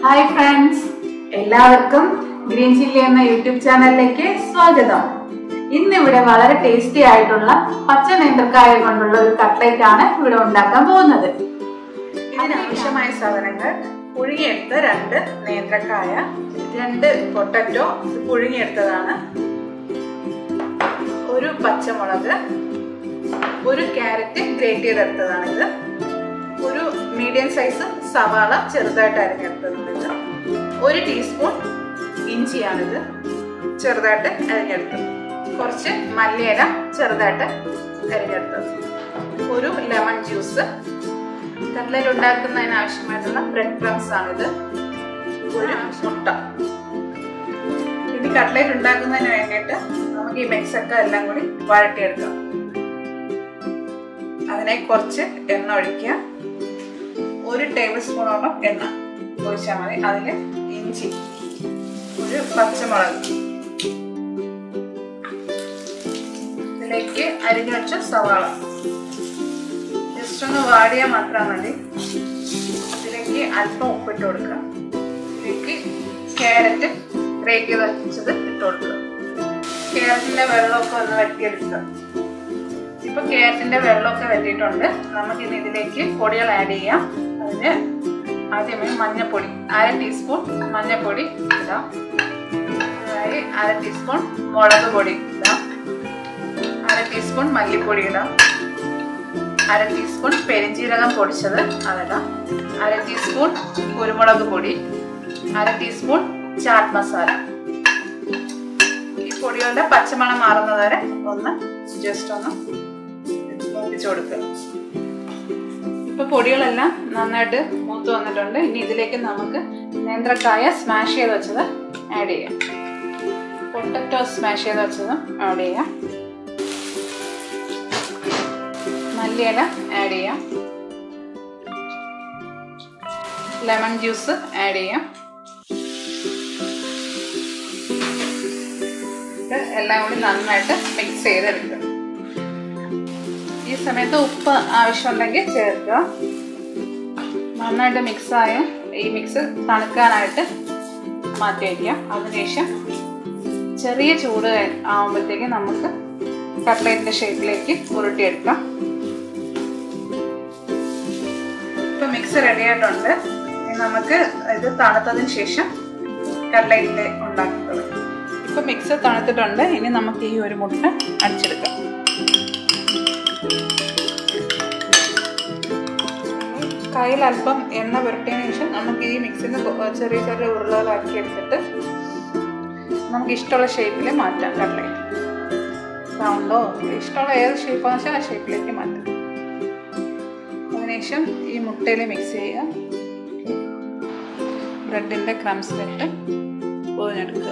Hi friends, എല്ലാവർക്കും green chilli എന്ന YouTube ചാനലിലേക്ക് സ്വാഗതം. ഇന്ന് ഇവിടെ വളരെ ടേസ്റ്റി ആയിട്ടുള്ള പച്ച നേന്ത്രക്കായ കൊണ്ടുള്ള ഒരു കട്ട്ലറ്റ് ആണ് ഇവിടെ ഉണ്ടാക്കാൻ പോകുന്നത്. ഇതിനാവശ്യമായ സാധനങ്ങൾ: പുഴുങ്ങിയെടുത്ത 2 നേന്ത്രക്കായ, 2 പൊട്ടറ്റോ പുഴുങ്ങിയെടുത്തതാണ്, 1 പച്ചമുളക്, 1 ക്യാരറ്റ് ഗ്രേറ്റ് ചെയ്തെടുത്തതാണ് ഇത്, 1 മീഡിയം സൈസ് സവാള ചെറുതായിട്ട് അരിഞ്ഞെടുത്തത്, 1 ടീസ്പൂൺ ഇഞ്ചിയാണിത് ചെറുതായിട്ട് അരിഞ്ഞെടുത്തത്, കുറച്ച് മല്ലിയില ചെറുതായിട്ട് അരിഞ്ഞെടുത്തത്, 1 ലെമൺ ജ്യൂസ്, കട്ട്ലറ്റ് ഉണ്ടാക്കുന്നതിന് ആവശ്യമായിട്ടുള്ള ബ്രെഡ് ക്രംസ് ആണിത്, 1 മുട്ട. ഇനി കട്ട്ലറ്റ് ഉണ്ടാക്കുന്നതിന് വേണ്ടിയിട്ട് നമുക്ക് ഈ മിക്സൊക്കെ എല്ലാം കൂടി വഴറ്റിയെടുക്കാം. അതിനെ കുറച്ച് എണ്ണ ഒഴിക്കുക, 1 ടേബിൾ സ്പൂണോളം എണ്ണ ഒഴിച്ചാൽ മതി. അതിൽ ഇഞ്ചി, 1 പച്ചമുളക്, ഇതിലേക്ക് അരിഞ്ഞു വെച്ച സവാള ജസ്റ്റ് ഒന്ന് വാടിയാൽ മാത്രം മതി. ഇതിലേക്ക് അല്പം ഉപ്പിട്ട് കൊടുക്കുക. ഇതിലേക്ക് ക്യാരറ്റ് ഗ്രേറ്റ് ചെയ്ത് വെച്ചത് ഇട്ട് കൊടുക്കുക. ക്യാരറ്റിന്റെ വെള്ളമൊക്കെ ഒന്ന് വറ്റിയെടുക്കുക. ഇപ്പൊ ക്യാരറ്റിന്റെ വെള്ളമൊക്കെ വറ്റിയിട്ടുണ്ട്. നമുക്കിനി ഇതിലേക്ക് പൊടികൾ ആഡ് ചെയ്യാം. അതിന് ആദ്യമേ മഞ്ഞൾപ്പൊടി 1/2 ടീസ്പൂൺ മഞ്ഞൾപ്പൊടി ഇടാം. അതായത് 1/2 ടീസ്പൂൺ മുളക് പൊടി ഇടാം, 1/2 ടീസ്പൂൺ മല്ലിപ്പൊടി ഇടാം, 1/2 ടീസ്പൂൺ പെരിഞ്ജീരകം പൊടിച്ചത് അതിടാം, 1/2 ടീസ്പൂൺ കുരുമുളക് പൊടി, 1/2 ടീസ്പൂൺ ചാട്ട് മസാല. ഈ പൊടികളുടെ പച്ചമണം മാറുന്നത് വരെ ഒന്ന് ജസ്റ്റ് ഒന്ന് മൂപ്പിച്ചു കൊടുക്കുക. ഇപ്പൊ പൊടികളെല്ലാം നന്നായിട്ട് മൂത്ത് വന്നിട്ടുണ്ട്. ഇനി ഇതിലേക്ക് നമുക്ക് നേന്ത്രക്കായ സ്മാഷ് ചെയ്ത് വെച്ചത് ആഡ് ചെയ്യാം, പൊട്ടറ്റോ സ്മാഷ് ചെയ്ത് വെച്ചതും ആഡ് ചെയ്യാം, മല്ലിയില ആഡ് ചെയ്യാം, ലെമൺ ജ്യൂസ് ആഡ് ചെയ്യാം. ഇത് എല്ലാം കൂടി നന്നായിട്ട് മിക്സ് ചെയ്തെടുക്കുക. ഈ സമയത്ത് ഉപ്പ് ആവശ്യമുണ്ടെങ്കിൽ ചേർക്കുക. നന്നായിട്ട് മിക്സായ ഈ മിക്സ് തണുക്കാനായിട്ട് മാറ്റി വയ്ക്കാം. അതിനുശേഷം ചെറിയ ചൂട് ആകുമ്പോഴത്തേക്ക് നമുക്ക് കട്ട്ലറ്റിന്റെ ഷേപ്പിലേക്ക് ഉരുട്ടിയെടുക്കാം. ഇപ്പൊ മിക്സ് റെഡി ആയിട്ടുണ്ട്. ഇനി നമുക്ക് ഇത് തണുത്തതിന് ശേഷം കട്ട്ലറ്റിന്റെ ഉണ്ടാക്കുന്നത്. ഇപ്പൊ മിക്സ് തണുത്തിട്ടുണ്ട്. ഇനി നമുക്ക് ഈ 1 മുട്ട അടിച്ചെടുക്കാം. കയ്യിൽ അല്പം എണ്ണ പുരട്ടിയതിനു ശേഷം നമുക്ക് ഈ മിക്സിന് ചെറിയ ചെറിയ ഉരുളകളാക്കി എടുത്തിട്ട് നമുക്ക് ഇഷ്ടമുള്ള ഷേപ്പിൽ മാറ്റാം. കട്ട്ലറ്റ് റൗണ്ടോ ഇഷ്ടമുള്ള ഏത് ഷേപ്പാണെന്ന് വെച്ചാൽ ആ ഷേപ്പിലേക്ക് മാറ്റാം. അതിനുശേഷം ഈ മുട്ടയിൽ മിക്സ് ചെയ്യുക. ബ്രെഡിൻ്റെ ക്രംസിലിട്ട് പൊതിഞ്ഞെടുക്കുക.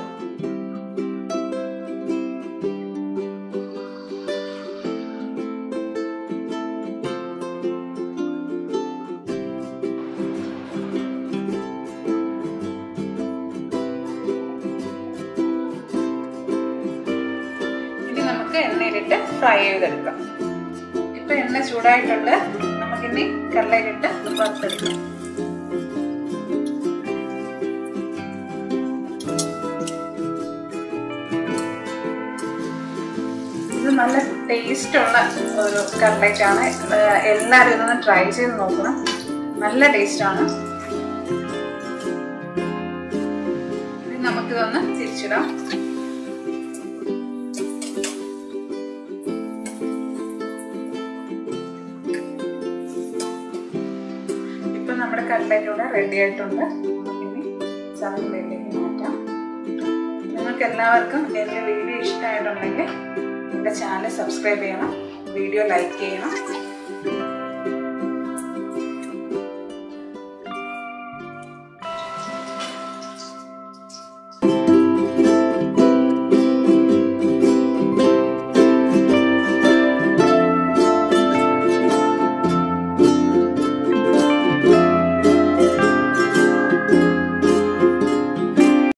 നമുക്ക് എണ്ണയിലിട്ട് ഫ്രൈ ചെയ്തെടുക്കാം. ഇപ്പൊ എണ്ണ ചൂടായിട്ടുണ്ട്. നമുക്കിനി കട്ട്ലറ്റിട്ട് വറുത്തെടുക്കാം. ഇത് നല്ല ടേസ്റ്റ് ഉള്ള ഒരു കട്ട്ലറ്റ് ആണ്. എല്ലാവരും ഇതൊന്ന് ട്രൈ ചെയ്ത് നോക്കണം. നല്ല ടേസ്റ്റ് ആണ്. നമുക്കിതൊന്ന് തിരിച്ചിടാം. നമ്മുടെ കട്ട്ലറ്റ് ഇവിടെ റെഡി ആയിട്ടുണ്ട്. നമുക്കിനി ചാനലിലേക്ക് മാറ്റാം. നിങ്ങൾക്ക് എല്ലാവർക്കും എൻ്റെ വീഡിയോ ഇഷ്ടമായിട്ടുണ്ടെങ്കിൽ എൻ്റെ ചാനൽ സബ്സ്ക്രൈബ് ചെയ്യണം, വീഡിയോ ലൈക്ക് ചെയ്യണം.